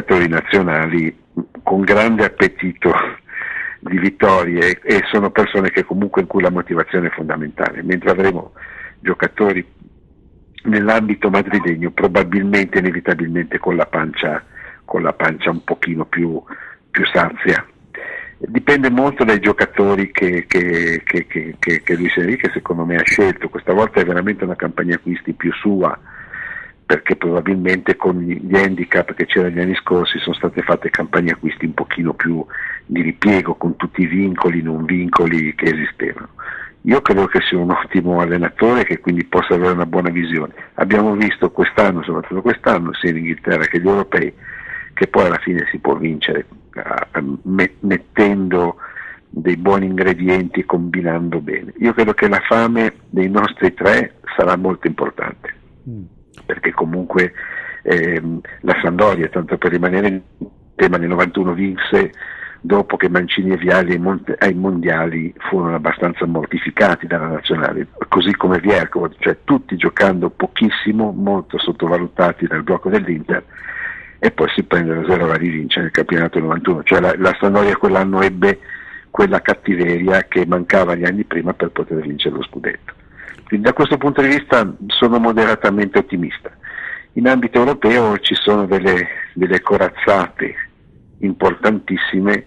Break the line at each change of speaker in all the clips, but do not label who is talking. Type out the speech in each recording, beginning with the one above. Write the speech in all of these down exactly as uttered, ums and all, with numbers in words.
giocatori nazionali con grande appetito di vittorie, e sono persone che comunque in cui la motivazione è fondamentale, mentre avremo giocatori nell'ambito madrilegno probabilmente inevitabilmente con la pancia con la pancia un pochino più, più sazia. Dipende molto dai giocatori che, che, che, che, che, che Luis Enrique secondo me ha scelto. Questa volta è veramente una campagna acquisti più sua, perché probabilmente con gli handicap che c'erano gli anni scorsi sono state fatte campagne acquisti un pochino più di ripiego, con tutti i vincoli, non vincoli che esistevano. Io credo che sia un ottimo allenatore, che quindi possa avere una buona visione. Abbiamo visto quest'anno, soprattutto quest'anno, sia in Inghilterra che gli europei, che poi alla fine si può vincere uh, mettendo dei buoni ingredienti, combinando bene. Io credo che la fame dei nostri tre sarà molto importante, mm. perché comunque ehm, la Sampdoria, tanto per rimanere in tema, nel novantuno vinse dopo che Mancini e Vialli ai, mon- ai mondiali furono abbastanza mortificati dalla nazionale, così come Vierco, cioè tutti giocando pochissimo, molto sottovalutati dal blocco dell'Inter, e poi si prende la zero a rivincere nel campionato novantuno. Cioè la, la Sampdoria quell'anno ebbe quella cattiveria che mancava gli anni prima per poter vincere lo scudetto. Quindi da questo punto di vista sono moderatamente ottimista. In ambito europeo ci sono delle, delle corazzate importantissime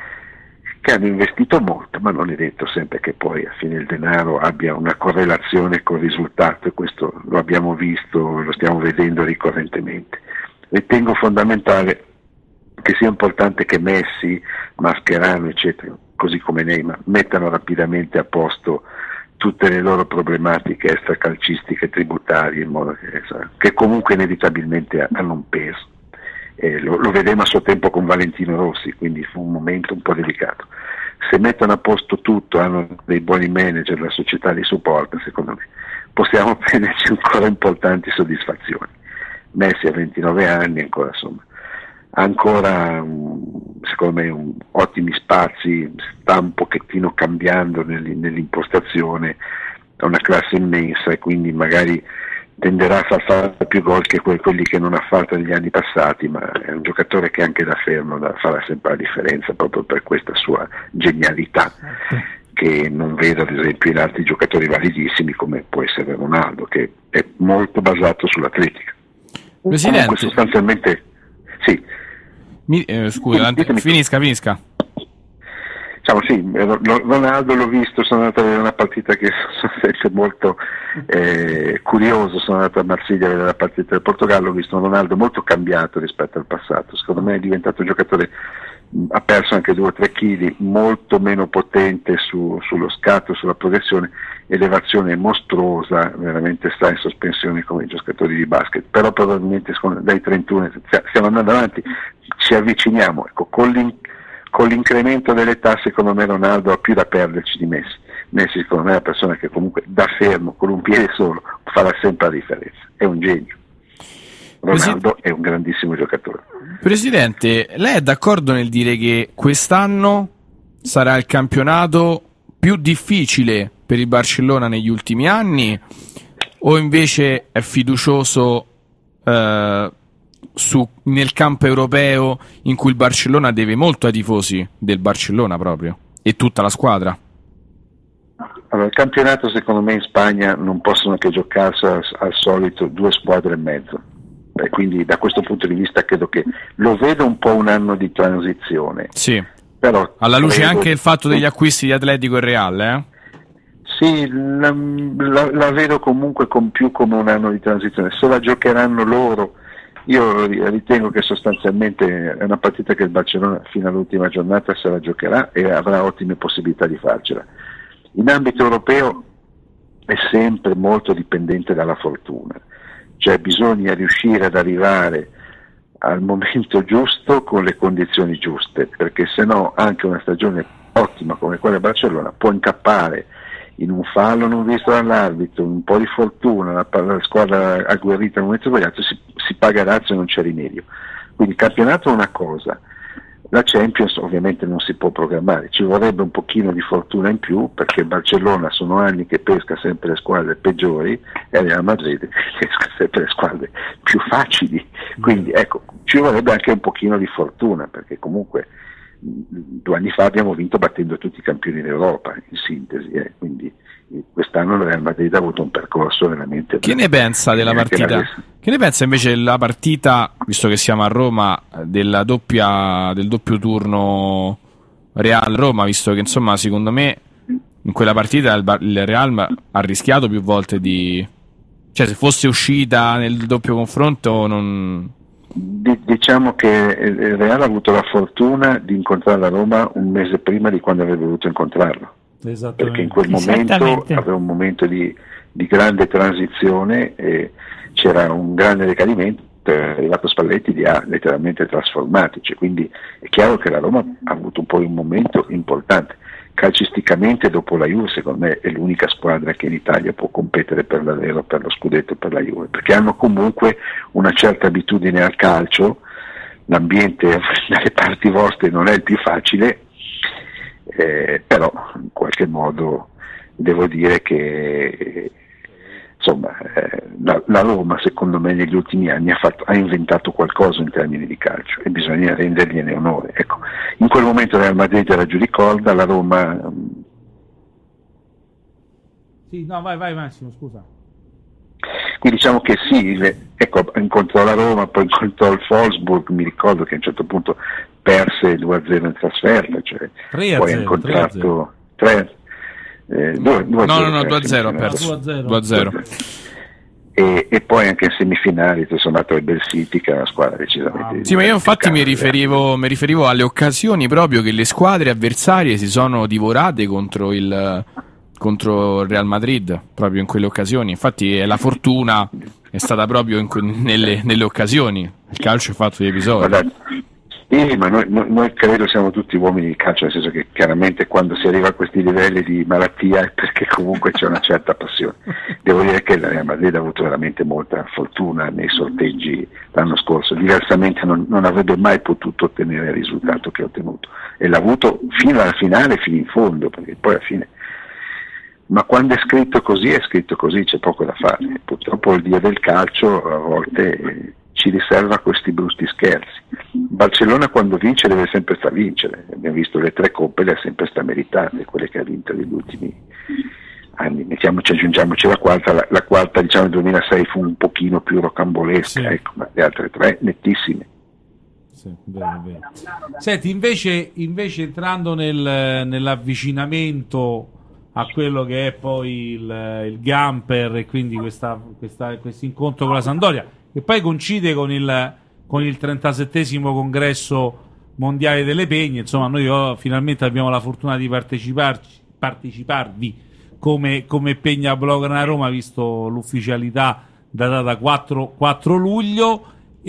che hanno investito molto, ma non è detto sempre che poi a fine il denaro abbia una correlazione col risultato, e questo lo abbiamo visto, lo stiamo vedendo ricorrentemente. Ritengo fondamentale che sia importante che Messi, Mascherano, eccetera, così come Neymar, mettano rapidamente a posto tutte le loro problematiche extracalcistiche, tributarie, in modo che, che comunque inevitabilmente hanno un peso. Eh, lo, lo vedemmo a suo tempo con Valentino Rossi, quindi fu un momento un po' delicato. Se mettono a posto tutto, hanno dei buoni manager, la società li supporta, secondo me possiamo prenderci ancora importanti soddisfazioni. Messi ha ventinove anni, ancora insomma, ha ancora secondo me un, ottimi spazi, sta un pochettino cambiando nell, nell'impostazione, ha una classe immensa e quindi magari tenderà a far fare più gol che quelli che non ha fatto negli anni passati, ma è un giocatore che anche da fermo da, farà sempre la differenza, proprio per questa sua genialità, che non vedo ad esempio in altri giocatori validissimi come può essere Ronaldo, che è molto basato sull'atletica.
Presidente,
comunque sostanzialmente sì.
Mi, eh, scusa,
Ditemi, ditemi.
finisca, finisca.
Diciamo sì, Ronaldo l'ho visto, sono andato a vedere una partita che sono sempre molto eh, curioso, sono andato a Marsiglia a vedere la partita del Portogallo, ho visto un Ronaldo molto cambiato rispetto al passato, secondo me è diventato un giocatore, ha perso anche due o tre chili, molto meno potente su, sullo scatto, sulla progressione, elevazione mostruosa, veramente sta in sospensione come i giocatori di basket, però probabilmente dai trentuno stiamo andando avanti, ci avviciniamo, ecco, con, l'in, con l'incremento dell'età secondo me Ronaldo ha più da perderci di Messi. Messi secondo me è una persona che comunque da fermo, con un piede solo, farà sempre la differenza, è un genio. Ronaldo Presi- è un grandissimo giocatore.
Presidente, lei è d'accordo nel dire che quest'anno sarà il campionato più difficile per il Barcellona negli ultimi anni, o invece è fiducioso eh, su, nel campo europeo in cui il Barcellona deve molto ai tifosi del Barcellona proprio e tutta la squadra?
Allora, il campionato secondo me in Spagna non possono che giocarsi al, al solito due squadre e mezzo. Beh, quindi da questo punto di vista credo che lo vedo un po' un anno di transizione.
Sì,
però
alla luce
credo...
anche il fatto degli acquisti di Atletico e Real, eh?
Sì, la, la, la vedo comunque con più come un anno di transizione. Se la giocheranno loro, io ritengo che sostanzialmente è una partita che il Barcellona fino all'ultima giornata se la giocherà e avrà ottime possibilità di farcela. In ambito europeo è sempre molto dipendente dalla fortuna, cioè bisogna riuscire ad arrivare al momento giusto con le condizioni giuste, perché se no anche una stagione ottima come quella del Barcellona può incappare in un fallo non visto dall'arbitro, un po' di fortuna, la, la squadra agguerrita nel momento sbagliato, si, si pagherà se non c'è rimedio. Quindi il campionato è una cosa, La Champions ovviamente non si può programmare, ci vorrebbe un pochino di fortuna in più, perché il Barcellona sono anni che pesca sempre le squadre peggiori e il Real Madrid pesca sempre le squadre più facili, quindi ecco, ci vorrebbe anche un pochino di fortuna, perché comunque due anni fa abbiamo vinto battendo tutti i campioni d'Europa, in sintesi, eh, quindi quest'anno il Real Madrid ha avuto un percorso veramente...
Che ne pensa della partita? Che ne pensa invece della partita, visto che siamo a Roma, della doppia, del doppio turno Real-Roma, visto che insomma secondo me in quella partita il, il Real ha rischiato più volte di... cioè se fosse uscita nel doppio confronto non...
Diciamo che il Real ha avuto la fortuna di incontrare la Roma un mese prima di quando avrebbe voluto incontrarlo, perché in quel momento aveva un momento di, di grande transizione e c'era un grande decadimento, è arrivato Spalletti, li ha letteralmente trasformati, cioè, quindi è chiaro che la Roma ha avuto un po' un momento importante. Calcisticamente dopo la Juve secondo me è l'unica squadra che in Italia può competere per davvero per lo scudetto per la Juve, perché hanno comunque una certa abitudine al calcio, l'ambiente dalle parti vostre non è il più facile, eh, però in qualche modo devo dire che insomma eh, la, la Roma secondo me negli ultimi anni ha, fatto, ha inventato qualcosa in termini di calcio e bisogna rendergliene onore. Ecco, in quel momento Real Madrid era giù di corda, la Roma...
Sì, no, vai, vai Massimo, scusa.
Quindi diciamo che sì, le, ecco, incontrò la Roma, poi incontrò il Wolfsburg, mi ricordo che a un certo punto perse due a zero in trasferta, cioè poi ha incontrato tre
Eh, due, due no, zero, no, no, due a zero ha perso. due a zero.
E, e poi anche in semifinali sono andato al Bel City, che è una squadra decisamente...
Ah, sì, ma io infatti mi riferivo, mi riferivo alle occasioni proprio che le squadre avversarie si sono divorate contro il, contro il Real Madrid, proprio in quelle occasioni. Infatti la fortuna è stata proprio in, nelle, nelle occasioni. Il calcio è fatto di episodi.
Guardate, sì, ma noi, noi, noi credo siamo tutti uomini di calcio, nel senso che chiaramente quando si arriva a questi livelli di malattia è perché comunque c'è una certa passione. Devo dire che il Real Madrid ha avuto veramente molta fortuna nei sorteggi l'anno scorso, diversamente non, non avrebbe mai potuto ottenere il risultato che ha ottenuto, e l'ha avuto fino alla finale, fino in fondo, perché poi alla fine... Ma quando è scritto così, è scritto così, c'è poco da fare. Purtroppo il dio del calcio a volte... Eh, ci riserva questi brutti scherzi. Barcellona quando vince deve sempre sta vincere, abbiamo visto le tre coppe, le ha sempre sta meritate, quelle che ha vinto negli ultimi anni. Mettiamoci, aggiungiamoci la quarta, la, la quarta diciamo nel duemilasei fu un pochino più rocambolesca, sì. Ecco, ma le altre tre nettissime.
Sì, bene, bene. Senti, invece, invece entrando nel, nell'avvicinamento a quello che è poi il, il Gamper e quindi questa, questa, questo incontro con la Sampdoria, che poi coincide con il, con il trentasettesimo congresso mondiale delle Pegne. Insomma, noi oh, finalmente abbiamo la fortuna di parteciparci, parteciparvi come, come Pegna Blaugrana Roma, visto l'ufficialità datata quattro, quattro luglio.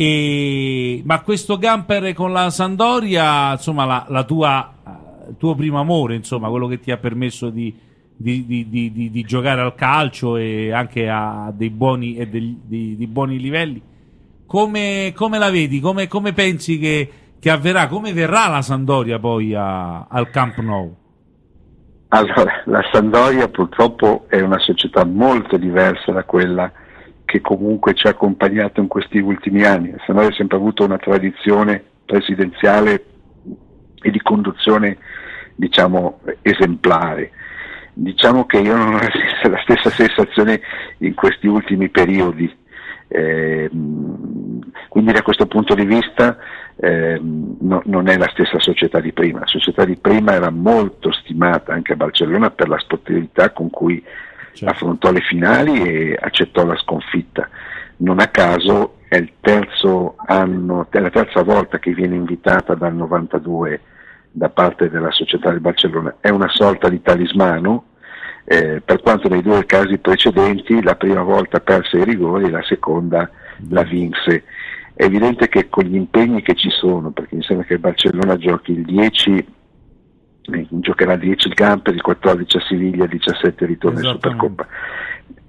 E, ma questo Gamper con la Sampdoria, insomma, la, la tua, il tuo primo amore, insomma, quello che ti ha permesso di Di, di, di, di giocare al calcio e anche a dei buoni e dei, di, di buoni livelli, come, come la vedi? Come, come pensi che, che avverrà? Come verrà la Sampdoria poi a, al Camp Nou?
Allora, la Sampdoria purtroppo è una società molto diversa da quella che comunque ci ha accompagnato in questi ultimi anni. La Sampdoria ha sempre avuto una tradizione presidenziale e di conduzione, diciamo, esemplare. Diciamo che io non ho la stessa sensazione in questi ultimi periodi, eh, quindi da questo punto di vista eh, no, non è la stessa società di prima. La società di prima era molto stimata anche a Barcellona per la sportività con cui certo. affrontò le finali e accettò la sconfitta. Non a caso è il terzo anno, è la terza volta che viene invitata dal novantadue da parte della società del Barcellona. È una sorta di talismano, eh, per quanto nei due casi precedenti la prima volta perse i rigori e la seconda la vinse. È evidente che con gli impegni che ci sono, perché mi sembra che il Barcellona giochi il dieci, eh, giocherà il dieci il Gamper, il quattordici a Siviglia, il diciassette ritorno in Supercoppa.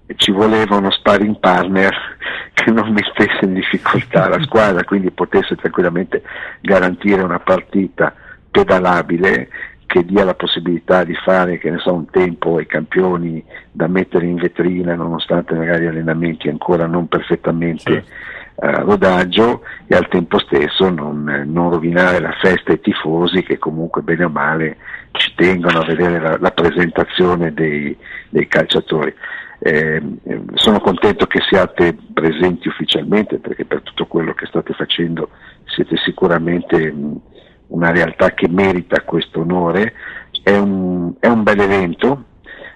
ci voleva uno sparring partner che non mettesse in difficoltà la squadra, quindi potesse tranquillamente garantire una partita pedalabile che dia la possibilità di fare, che ne so, un tempo ai campioni da mettere in vetrina nonostante magari allenamenti ancora non perfettamente a uh, rodaggio, e al tempo stesso non, non rovinare la festa ai tifosi che comunque bene o male ci tengono a vedere la, la presentazione dei, dei calciatori. Eh, sono contento che siate presenti ufficialmente, perché per tutto quello che state facendo siete sicuramente mh, una realtà che merita questo onore. È un, è un bel evento,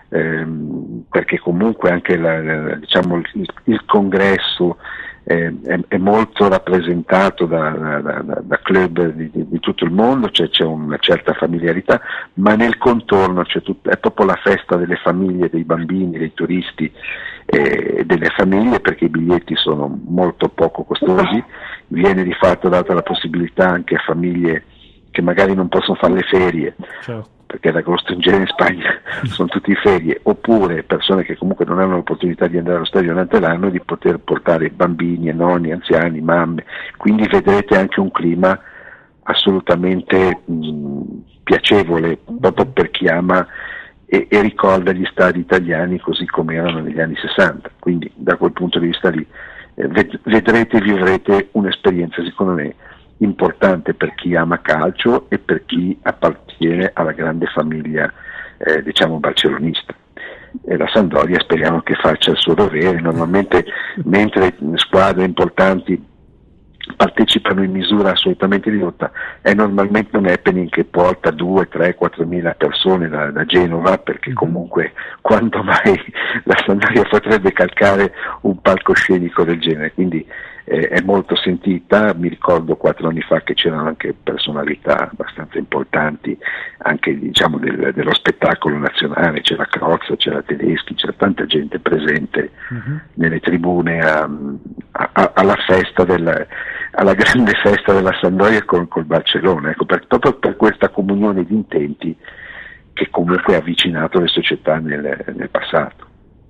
ehm, perché comunque anche la, la, diciamo, il, il congresso eh, è, è molto rappresentato da, da, da, da club di, di, di tutto il mondo, cioè c'è una certa familiarità, ma nel contorno c'è tut- è proprio la festa delle famiglie, dei bambini, dei turisti e eh, delle famiglie, perché i biglietti sono molto poco costosi. Viene di fatto data la possibilità anche a famiglie che magari non possono fare le ferie, certo, perché ad agosto in genere in Spagna sono tutti in ferie, oppure persone che comunque non hanno l'opportunità di andare allo stadio durante l'anno, di poter portare bambini, nonni, anziani, mamme, quindi vedrete anche un clima assolutamente mh, piacevole proprio per chi ama e, e ricorda gli stadi italiani così come erano negli anni sessanta, quindi da quel punto di vista lì eh, ved- vedrete e vivrete un'esperienza secondo me importante per chi ama calcio e per chi appartiene alla grande famiglia eh, diciamo barcellonista. E la Sampdoria speriamo che faccia il suo dovere. Normalmente mentre squadre importanti partecipano in misura assolutamente ridotta, è normalmente un happening che porta due, tre, quattromila persone da, da Genova, perché comunque quando mai la Sampdoria potrebbe calcare un palcoscenico del genere, quindi eh, è molto sentita. Mi ricordo quattro anni fa che c'erano anche personalità abbastanza importanti anche diciamo del, dello spettacolo nazionale, c'era Crozza, c'era Tedeschi, c'era tanta gente presente uh-huh. nelle tribune a, a, alla festa del, alla grande festa della Sampdoria con col Barcellona, ecco, per, proprio per questa comunione di intenti che comunque ha avvicinato le società nel, nel passato.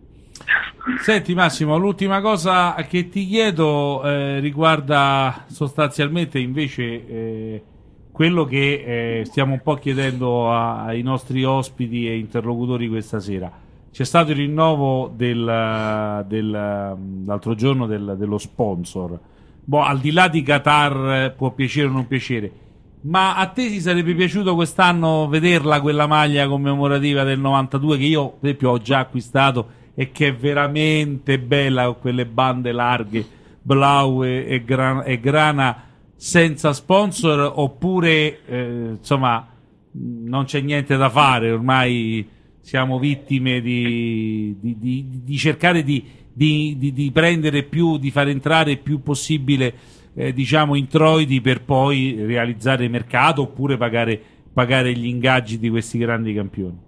Senti Massimo, l'ultima cosa che ti chiedo eh, riguarda sostanzialmente invece eh, quello che eh, stiamo un po' chiedendo a, ai nostri ospiti e interlocutori questa sera. C'è stato il rinnovo del, del, l'altro giorno del, dello sponsor. Boh, al di là di Qatar può piacere o non piacere, ma a te ti sarebbe piaciuto quest'anno vederla quella maglia commemorativa del novantadue che io per esempio ho già acquistato e che è veramente bella, con quelle bande larghe blau e, e, gran, e grana senza sponsor, oppure eh, insomma non c'è niente da fare, ormai siamo vittime di, di, di, di cercare di, di, di, di prendere più, di far entrare più possibile eh, diciamo introiti per poi realizzare mercato oppure pagare, pagare gli ingaggi di questi grandi campioni.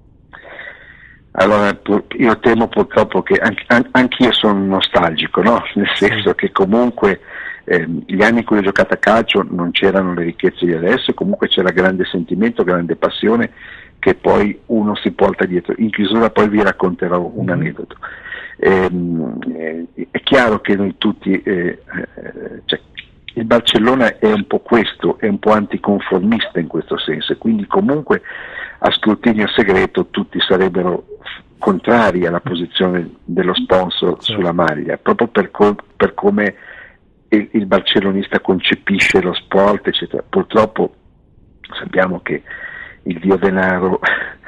Allora, io temo purtroppo che anche, anch'io sono nostalgico, no? Nel senso che comunque eh, gli anni in cui ho giocato a calcio non c'erano le ricchezze di adesso, comunque c'era grande sentimento, grande passione che poi uno si porta dietro. In chiusura poi vi racconterò un mm-hmm. aneddoto. Eh, eh, è chiaro che noi tutti, eh, eh, cioè, il Barcellona è un po' questo, è un po' anticonformista in questo senso, e quindi comunque a scrutinio segreto tutti sarebbero contrari alla posizione dello sponsor certo. sulla maglia, proprio per, co- per come il, il barcellonista concepisce lo sport, eccetera. Purtroppo sappiamo che il dio denaro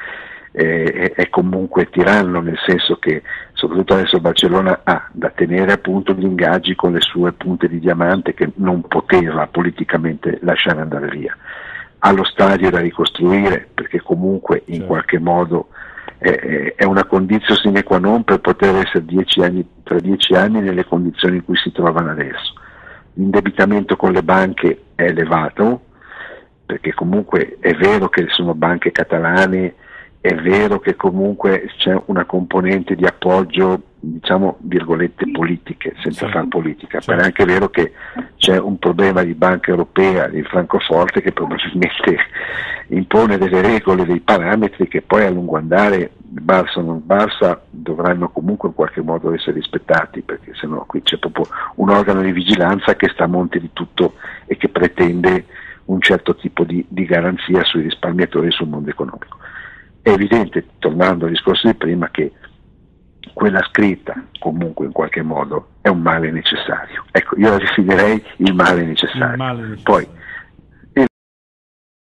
è, è comunque tiranno, nel senso che soprattutto adesso il Barcellona ha da tenere appunto gli ingaggi con le sue punte di diamante che non poteva politicamente lasciare andare via. Ha lo stadio da ricostruire, perché comunque in certo. qualche modo è, è una condizione sine qua non per poter essere dieci anni, tra dieci anni nelle condizioni in cui si trovano adesso. L'indebitamento con le banche è elevato, perché comunque è vero che sono banche catalane è vero che comunque c'è una componente di appoggio, diciamo virgolette politiche, senza
sì,
far politica,
certo.
però è anche vero che c'è un problema di banca europea, di Francoforte, che probabilmente impone delle regole, dei parametri che poi a lungo andare, Barça o non Barça, dovranno comunque in qualche modo essere rispettati, perché sennò qui c'è proprio un organo di vigilanza che sta a monte di tutto e che pretende un certo tipo di, di garanzia sui risparmiatori e sul mondo economico. È evidente, tornando al discorso di prima, che quella scritta comunque in qualche modo è un male necessario. Ecco, io la definirei il male necessario.
Il male necessario.
Poi